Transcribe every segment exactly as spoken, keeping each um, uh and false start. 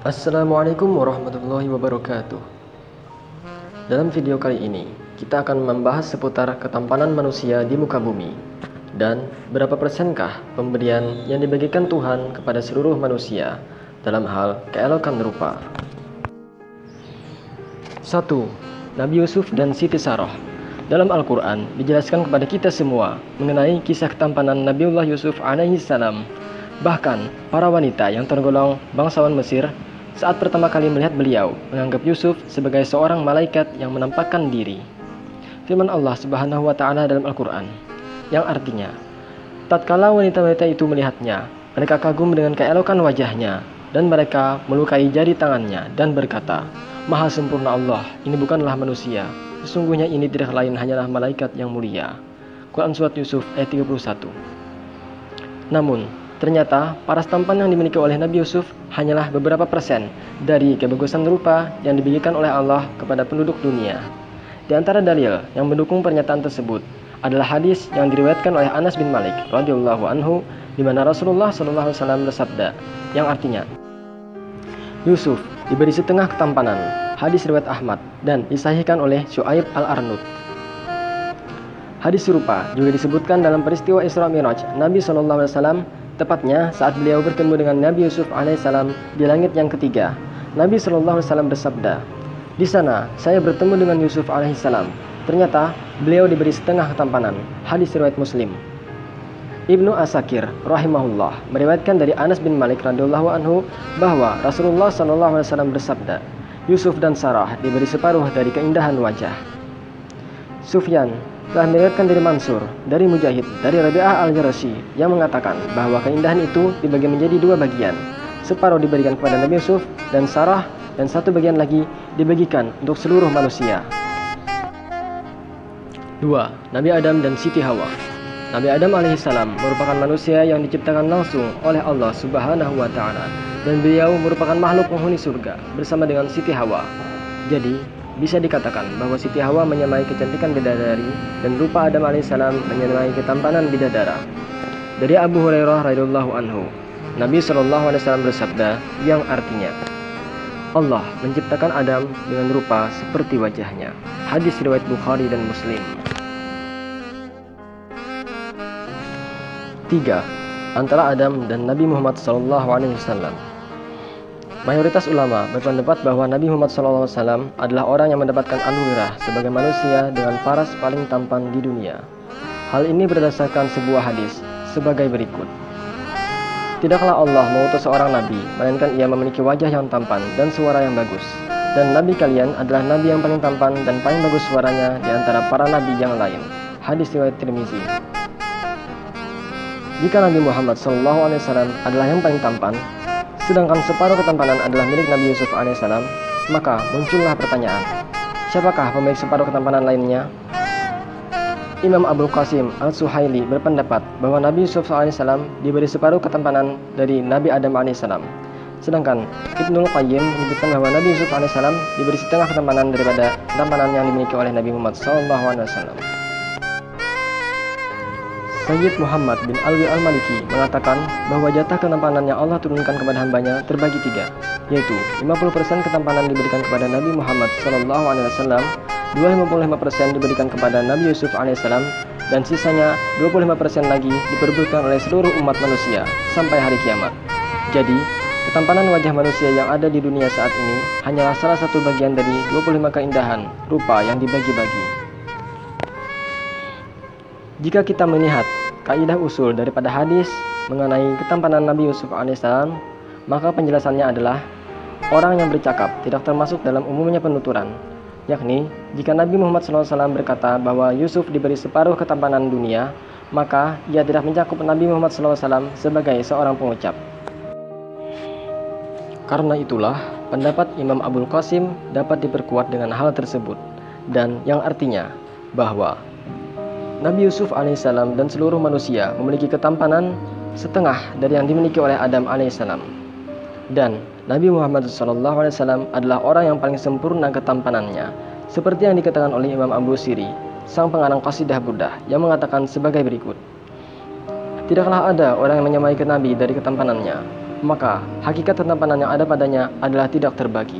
Assalamualaikum warahmatullahi wabarakatuh. Dalam video kali ini, kita akan membahas seputar ketampanan manusia di muka bumi dan berapa persenkah pemberian yang dibagikan Tuhan kepada seluruh manusia dalam hal keelokan rupa. satu. Nabi Yusuf dan Siti Sarah. Dalam Al-Quran dijelaskan kepada kita semua mengenai kisah ketampanan Nabiullah Yusuf alaihi salam. Bahkan para wanita yang tergolong bangsawan Mesir saat pertama kali melihat beliau menganggap Yusuf sebagai seorang malaikat yang menampakkan diri. Firman Allah Subhanahu wa taala dalam Al-Quran yang artinya, tatkala wanita-wanita itu melihatnya, mereka kagum dengan keelokan wajahnya dan mereka melukai jari tangannya dan berkata, Maha sempurna Allah, ini bukanlah manusia, sesungguhnya ini tidak lain hanyalah malaikat yang mulia. Quran Surat Yusuf ayat tiga puluh satu. Namun ternyata paras tampan yang dimiliki oleh Nabi Yusuf hanyalah beberapa persen dari kebagusan rupa yang diberikan oleh Allah kepada penduduk dunia. Di antara dalil yang mendukung pernyataan tersebut adalah hadis yang diriwayatkan oleh Anas bin Malik radhiyallahu anhu, di mana Rasulullah shallallahu alaihi wasallam bersabda yang artinya, Yusuf diberi setengah ketampanan. Hadis riwayat Ahmad dan disahihkan oleh Syuaib al-Arnud. Hadis serupa juga disebutkan dalam peristiwa Isra Mi'raj Nabi shallallahu alaihi wasallam, tepatnya saat beliau bertemu dengan Nabi Yusuf alaihissalam di langit yang ketiga. Nabi shallallahu alaihi wasallam bersabda, di sana saya bertemu dengan Yusuf alaihissalam. Ternyata beliau diberi setengah ketampanan. Hadis riwayat Muslim. Ibnu Asakir rahimahullah meriwayatkan dari Anas bin Malik radhiyallahu anhu bahwa Rasulullah shallallahu alaihi wasallam bersabda, Yusuf dan Sarah diberi separuh dari keindahan wajah. Sufyan telah meriwayatkan dari Mansur, dari Mujahid, dari Rabi'ah al-Jarasyi yang mengatakan bahwa keindahan itu dibagi menjadi dua bagian. Separuh diberikan kepada Nabi Yusuf dan Sarah, dan satu bagian lagi dibagikan untuk seluruh manusia. dua. Nabi Adam dan Siti Hawa. Nabi Adam alaihissalam merupakan manusia yang diciptakan langsung oleh Allah Subhanahu wa taala, dan beliau merupakan makhluk penghuni surga bersama dengan Siti Hawa. Jadi bisa dikatakan bahwa Siti Hawa menyamai kecantikan bidadari dan rupa Adam alaihissalam menyamai ketampanan bidadara. Dari Abu Hurairah radhiyallahu anhu, Nabi shallallahu alaihi wasallam bersabda yang artinya, Allah menciptakan Adam dengan rupa seperti wajahnya. Hadis riwayat Bukhari dan Muslim. tiga. Antara Adam dan Nabi Muhammad shallallahu alaihi wasallam. Mayoritas ulama berpendapat bahwa Nabi Muhammad shallallahu alaihi wasallam adalah orang yang mendapatkan anugerah sebagai manusia dengan paras paling tampan di dunia. Hal ini berdasarkan sebuah hadis sebagai berikut. Tidaklah Allah mengutus seorang nabi, melainkan ia memiliki wajah yang tampan dan suara yang bagus. Dan nabi kalian adalah nabi yang paling tampan dan paling bagus suaranya di antara para nabi yang lain. Hadis riwayat Tirmizi. Jika Nabi Muhammad shallallahu alaihi wasallam adalah yang paling tampan, sedangkan separuh ketampanan adalah milik Nabi Yusuf alaihissalam, maka muncullah pertanyaan, siapakah pemilik separuh ketampanan lainnya? Imam Abul Qasim Al-Suhaili berpendapat bahwa Nabi Yusuf alaihissalam diberi separuh ketampanan dari Nabi Adam alaihissalam. Sedangkan Ibnul Qayyim menyebutkan bahwa Nabi Yusuf alaihissalam diberi setengah ketampanan daripada ketampanan yang dimiliki oleh Nabi Muhammad shallallahu alaihi wasallam. Sayyid Muhammad bin Alwi al-Maliki mengatakan bahwa jatah ketampanan yang Allah turunkan kepada hambanya terbagi tiga, yaitu lima puluh persen ketampanan diberikan kepada Nabi Muhammad shallallahu alaihi wasallam, dua puluh lima puluh lima persen diberikan kepada Nabi Yusuf alaihissalam, dan sisanya dua puluh lima persen lagi diperebutkan oleh seluruh umat manusia sampai hari kiamat. Jadi, ketampanan wajah manusia yang ada di dunia saat ini hanyalah salah satu bagian dari dua puluh lima keindahan rupa yang dibagi-bagi. Jika kita melihat kaidah usul daripada hadis mengenai ketampanan Nabi Yusuf alaihissalam, maka penjelasannya adalah orang yang bercakap tidak termasuk dalam umumnya penuturan, yakni jika Nabi Muhammad shallallahu alaihi wasallam berkata bahwa Yusuf diberi separuh ketampanan dunia, maka ia tidak mencakup Nabi Muhammad shallallahu alaihi wasallam sebagai seorang pengucap. Karena itulah pendapat Imam Abul Qasim dapat diperkuat dengan hal tersebut, dan yang artinya bahwa Nabi Yusuf alaihissalam dan seluruh manusia memiliki ketampanan setengah dari yang dimiliki oleh Adam alaihissalam. Dan Nabi Muhammad shallallahu alaihi wasallam adalah orang yang paling sempurna ketampanannya, seperti yang dikatakan oleh Imam Abu Siri, sang pengarang qasidah Burdah, yang mengatakan sebagai berikut. Tidaklah ada orang yang menyamai ke Nabi dari ketampanannya, maka hakikat ketampanan yang ada padanya adalah tidak terbagi.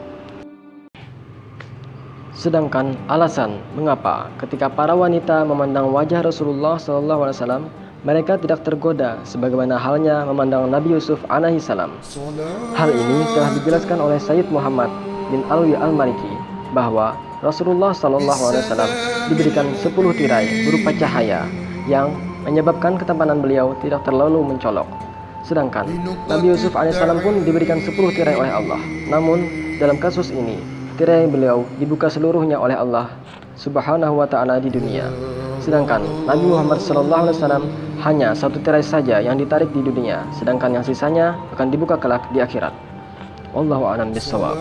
Sedangkan alasan mengapa ketika para wanita memandang wajah Rasulullah shallallahu alaihi wasallam mereka tidak tergoda sebagaimana halnya memandang Nabi Yusuf alaihi salam. Hal ini telah dijelaskan oleh Sayyid Muhammad bin Alwi al-Maliki bahwa Rasulullah shallallahu alaihi wasallam diberikan sepuluh tirai berupa cahaya yang menyebabkan ketampanan beliau tidak terlalu mencolok. Sedangkan Nabi Yusuf alaihissalam pun diberikan sepuluh tirai oleh Allah. Namun dalam kasus ini tirai beliau dibuka seluruhnya oleh Allah Subhanahu wa ta'ala di dunia. Sedangkan Nabi Muhammad shallallahu alaihi wasallam hanya satu tirai saja yang ditarik di dunia, sedangkan yang sisanya akan dibuka kelak di akhirat. Wallahu a'lam bishawab.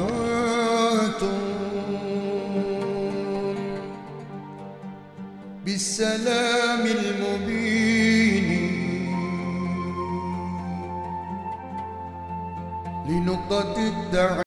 بالسلام المبين لنقطة الدعوة